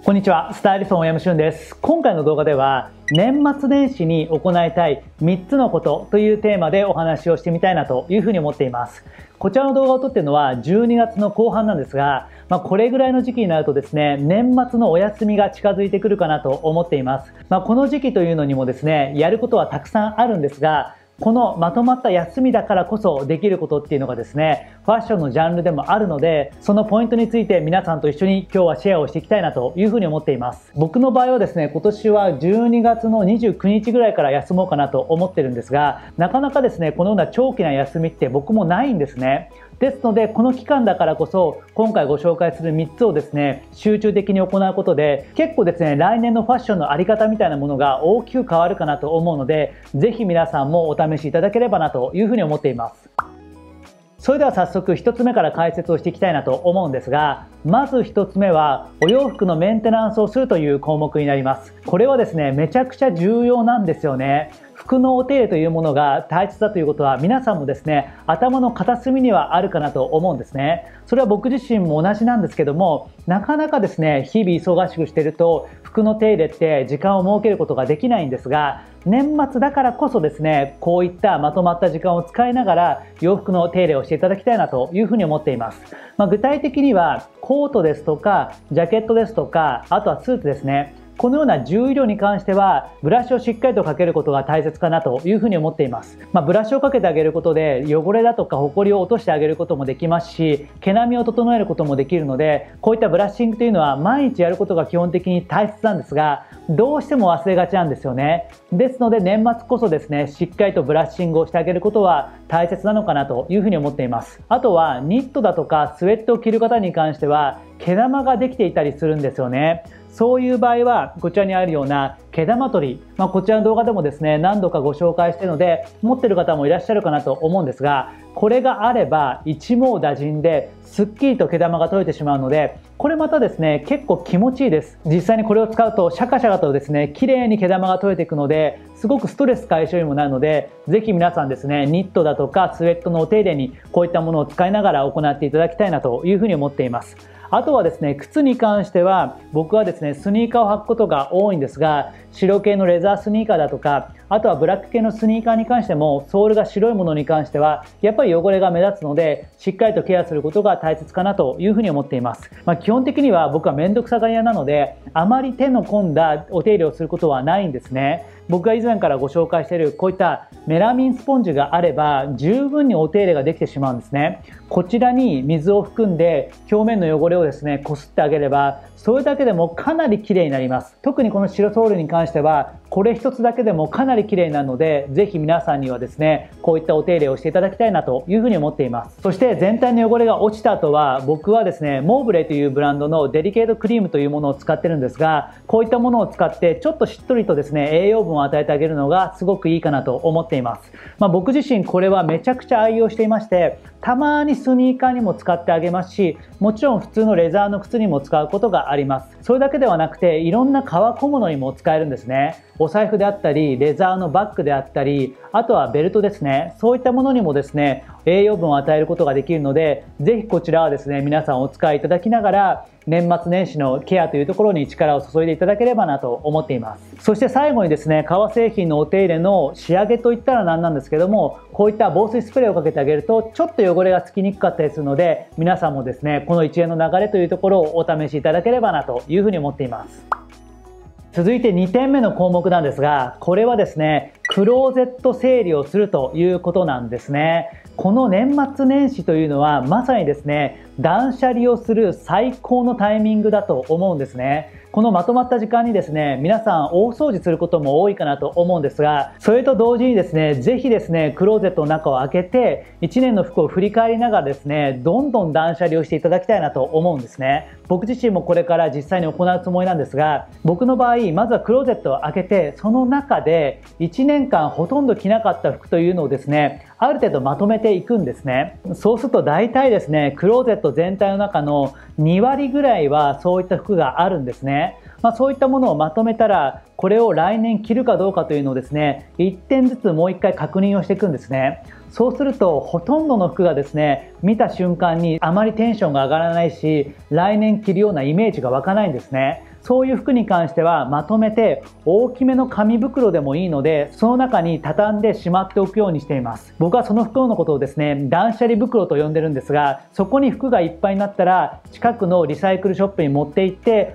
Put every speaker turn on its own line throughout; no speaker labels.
こんにちは、スタイリストの大山俊です。今回の動画では年末年始に行いたい3つのことというテーマでお話をしてみたいなというふうに思っています。こちらの動画を撮っているのは12月の後半なんですが、これぐらいの時期になるとですね、年末のお休みが近づいてくるかなと思っています。この時期というのにもですね、やることはたくさんあるんですが、このまとまった休みだからこそできることっていうのがですね、ファッションのジャンルでもあるので、そのポイントについて皆さんと一緒に今日はシェアをしていきたいなというふうに思っています。僕の場合はですね、今年は12月の29日ぐらいから休もうかなと思ってるんですが、なかなかですね、このような長期な休みって僕もないんですね。ですので、この期間だからこそ、今回ご紹介する3つをですね、集中的に行うことで、結構ですね、来年のファッションのあり方みたいなものが大きく変わるかなと思うので、ぜひ皆さんもお試しいただければなというふうに思っています。それでは早速1つ目から解説をしていきたいなと思うんですが、まず1つ目はお洋服のメンテナンスをするという項目になります。これはですね、めちゃくちゃ重要なんですよね。服のお手入れというものが大切だということは皆さんもですね、頭の片隅にはあるかなと思うんですね。それは僕自身も同じなんですけども、なかなかですね、日々忙しくしていると服の手入れって時間を設けることができないんですが、年末だからこそですね、こういったまとまった時間を使いながら洋服の手入れをしていただきたいなというふうに思っています。具体的にはコートですとかジャケットですとか、あとはスーツですね。このような重量に関してはブラシをしっかりとかけることが大切かなというふうに思っています。ブラシをかけてあげることで汚れだとかホコリを落としてあげることもできますし、毛並みを整えることもできるので、こういったブラッシングというのは毎日やることが基本的に大切なんですが、どうしても忘れがちなんですよね。ですので年末こそですね、しっかりとブラッシングをしてあげることは大切なのかなというふうに思っています。あとはニットだとかスウェットを着る方に関しては毛玉ができていたりするんですよね。そういう場合はこちらにあるような毛玉取り、こちらの動画でもですね、何度かご紹介しているので持っている方もいらっしゃるかなと思うんですが、これがあれば一網打尽ですっきりと毛玉が取れてしまうので、これまたですね、結構気持ちいいです。実際にこれを使うとシャカシャカとですね、綺麗に毛玉が取れていくので、すごくストレス解消にもなるので、ぜひ皆さんですね、ニットだとかスウェットのお手入れにこういったものを使いながら行っていただきたいなというふうに思っています。あとはですね、靴に関しては僕はですね、スニーカーを履くことが多いんですが、白系のレザースニーカーだとか、あとはブラック系のスニーカーに関してもソールが白いものに関してはやっぱり汚れが目立つので、しっかりとケアすることが大切かなというふうに思っています。基本的には僕は面倒くさがり屋なので、あまり手の込んだお手入れをすることはないんですね。僕が以前からご紹介しているこういったメラミンスポンジがあれば十分にお手入れができてしまうんですね。こちらに水を含んで表面の汚れをですね、こすってあげれば、それだけでもかなり綺麗になります。特にこの白ソールに関してはこれ一つだけでもかなり綺麗になるので、ぜひ皆さんにはですね、こういったお手入れをしていただきたいなというふうに思っています。そして全体の汚れが落ちた後は、僕はですね、モーブレというブランドのデリケートクリームというものを使ってるんですが、こういったものを使ってちょっとしっとりとですね、栄養分を与えてあげるのがすごくいいかなと思っています。僕自身これはめちゃくちゃ愛用していまして、たまにスニーカーにも使ってあげますし、もちろん普通のレザーの靴にも使うことがあります。それだけではなくて、いろんな革小物にも使えるんですね。お財布であったり、レザーのバッグであったり、あとはベルトですね。そういったものにもですね、栄養分を与えることができるので、ぜひこちらはですね、皆さんお使いいただきながら、年末年始のケアというところに力を注いでいただければなと思っています。そして最後にですね、革製品のお手入れの仕上げといったら何なんですけども、こういった防水スプレーをかけてあげるとちょっと汚れがつきにくかったりするので、皆さんもですね、この一連の流れというところをお試しいただければなというふうに思っています。続いて2点目の項目なんですが、これはですね、クローゼット整理をするということなんですね。この年末年始というのはまさにですね、断捨離をする最高のタイミングだと思うんですね。このまとまった時間にですね、皆さん大掃除することも多いかなと思うんですが、それと同時にですね、ぜひですね、クローゼットの中を開けて1年の服を振り返りながらですね、どんどん断捨離をしていただきたいなと思うんですね。僕自身もこれから実際に行うつもりなんですが、僕の場合まずはクローゼットを開けて、その中で1年間ほとんど着なかった服というのをですね、ある程度まとめていくんですね。そうすると大体ですね、クローゼット全体の中の2割ぐらいはそういった服があるんですね。そういったものをまとめたら、これを来年着るかどうかというのをですね、1点ずつもう1回確認をしていくんですね。そうするとほとんどの服がですね、見た瞬間にあまりテンションが上がらないし、来年着るようなイメージが湧かないんですね。 そういう服に関してはまとめて大きめの紙袋でもいいので、その中に畳んでしまっておくようにしています。僕はその袋のことをですね、断捨離袋と呼んでるんですが、そこに服がいっぱいになったら近くのリサイクルショップに持って行って、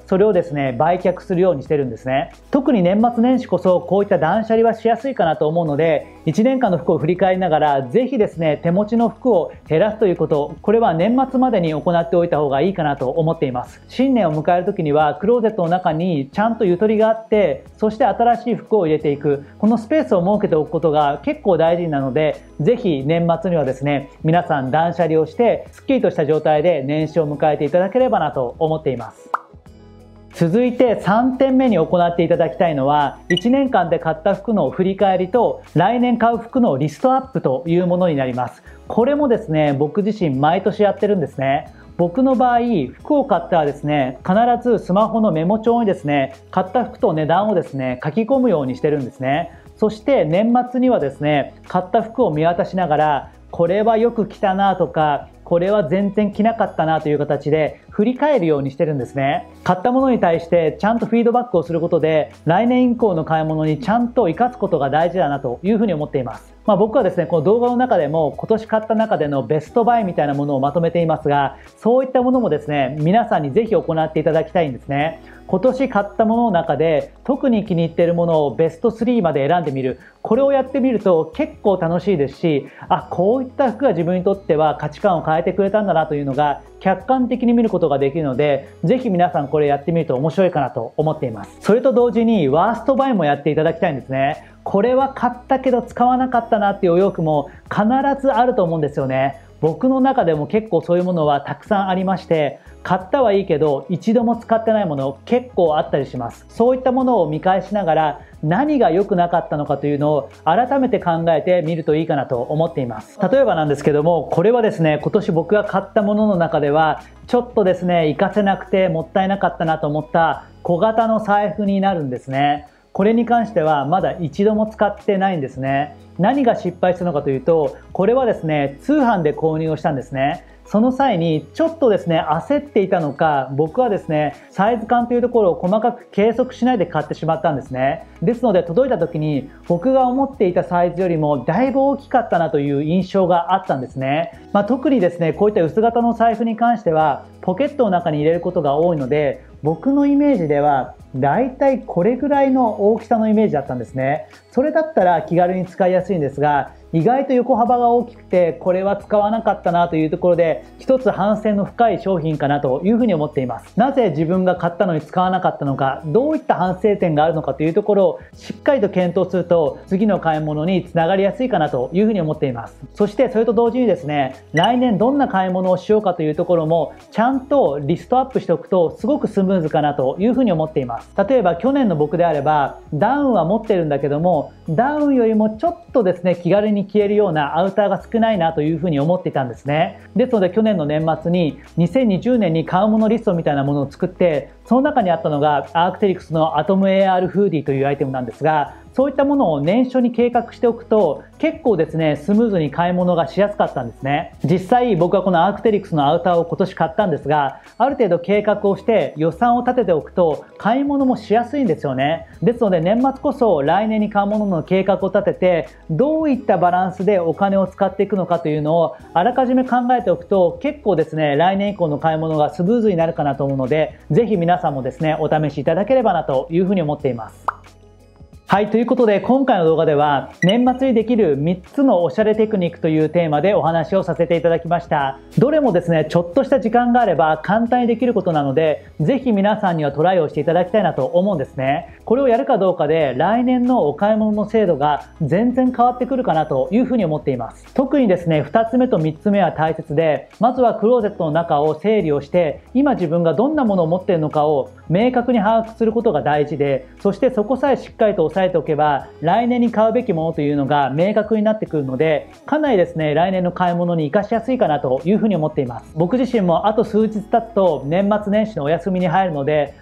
それをですね、売却するようにしてるんですね。特に年末年始こそこういった断捨離はしやすいかなと思うので、1年間の服を振り返りながら、ぜひですね、手持ちの服を減らすということ、これは年末までに行っておいた方がいいかなと思っています。新年を迎える時にはクローゼットの中にちゃんとゆとりがあって、そして新しい服を入れていく、このスペースを設けておくことが結構大事なので、ぜひ年末にはですね、皆さん断捨離をしてスッキリとした状態で年始を迎えていただければなと思っています。続いて3点目に行っていただきたいのは、1年間で買った服の振り返りと来年買う服のリストアップというものになります。これもですね、僕自身毎年やってるんですね。僕の場合、服を買ったらですね、必ずスマホのメモ帳にですね、買った服と値段をですね、書き込むようにしてるんですね。そして年末にはですね、買った服を見渡しながら、これはよく着たなとか、これは全然着なかったなという形で振り返るようにしてるんですね。買ったものに対してちゃんとフィードバックをすることで、来年以降の買い物にちゃんと活かすことが大事だなというふうに思っています。僕はですね、この動画の中でも今年買った中でのベストバイみたいなものをまとめていますが、そういったものもですね、皆さんにぜひ行っていただきたいんですね。今年買ったものの中で特に気に入っているものをベスト3まで選んでみる。これをやってみると結構楽しいですし、こういった服が自分にとっては価値観を変えてくれたんだなというのが客観的に見ることができるので、ぜひ皆さんこれやってみると面白いかなと思っています。それと同時にワーストバイもやっていただきたいんですね。これは買ったけど使わなかったなっていうお洋服も必ずあると思うんですよね。僕の中でも結構そういうものはたくさんありまして、買ったはいいけど一度も使ってないもの結構あったりします。そういったものを見返しながら何が良くなかったのかというのを改めて考えてみるといいかなと思っています。例えばなんですけども、これはですね、今年僕が買ったものの中ではちょっとですね、活かせなくてもったいなかったなと思った小型の財布になるんですね。これに関してはまだ一度も使ってないんですね。何が失敗したのかというと、これはですね、通販で購入をしたんですね。その際にちょっとですね、焦っていたのか、僕はですね、サイズ感というところを細かく計測しないで買ってしまったんですね。ですので届いた時に僕が思っていたサイズよりもだいぶ大きかったなという印象があったんですね。特にですね、こういった薄型の財布に関してはポケットの中に入れることが多いので、僕のイメージではだいたいこれぐらいの大きさのイメージだったんですね。それだったら気軽に使いやすいんですが、意外と横幅が大きくてこれは使わなかったなというところで、一つ反省の深い商品かなというふうに思っています。なぜ自分が買ったのに使わなかったのか、どういった反省点があるのかというところをしっかりと検討すると、次の買い物につながりやすいかなというふうに思っています。そしてそれと同時にですね、来年どんな買い物をしようかというところもちゃんとリストアップしておくとすごくスムーズかなというふうに思っています。例えば去年の僕であればダウンは持ってるんだけども、ダウンよりもちょっとですね、気軽に着れるようなアウターが少ないなというふうに思っていたんですね。ですので去年の年末に2020年に買うものリストみたいなものを作って、その中にあったのがアークテリクスのアトム AR フーディーというアイテムなんですが、そういったものを年初に計画しておくと結構ですね、スムーズに買い物がしやすかったんですね。実際僕はこのアークテリクスのアウターを今年買ったんですが、ある程度計画をして予算を立てておくと買い物もしやすいんですよね。ですので年末こそ来年に買うものの計画を立てて、どういったバランスでお金を使っていくのかというのをあらかじめ考えておくと、結構ですね、来年以降の買い物がスムーズになるかなと思うので、ぜひ皆さんもですね、お試しいただければなというふうに思っています。はい、ということで今回の動画では年末にできる3つのおしゃれテクニックというテーマでお話をさせていただきました。どれもですね、ちょっとした時間があれば簡単にできることなので、ぜひ皆さんにはトライをしていただきたいなと思うんですね。これをやるかどうかで来年のお買い物の精度が全然変わってくるかなというふうに思っています。特にですね、2つ目と3つ目は大切で、まずはクローゼットの中を整理をして、今自分がどんなものを持っているのかを明確に把握することが大事で、そしてそこさえしっかりと押さえておけば来年に買うべきものというのが明確になってくるので、かなりですね、来年の買い物に活かしやすいかなというふうに思っています。僕自身もあと数日経つと年末年始のお休みに入るので、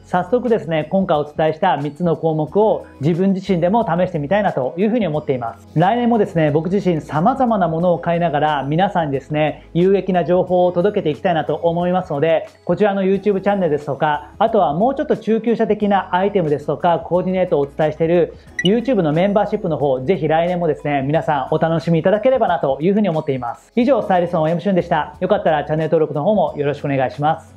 早速ですね、今回お伝えした3つの項目を自分自身でも試してみたいなというふうに思っています。来年もですね、僕自身様々なものを買いながら皆さんにですね、有益な情報を届けていきたいなと思いますので、こちらの YouTube チャンネルですとか、あとはもうちょっと中級者的なアイテムですとか、コーディネートをお伝えしている YouTube のメンバーシップの方、ぜひ来年もですね、皆さんお楽しみいただければなというふうに思っています。以上、スタイリストの M シュンでした。よかったらチャンネル登録の方もよろしくお願いします。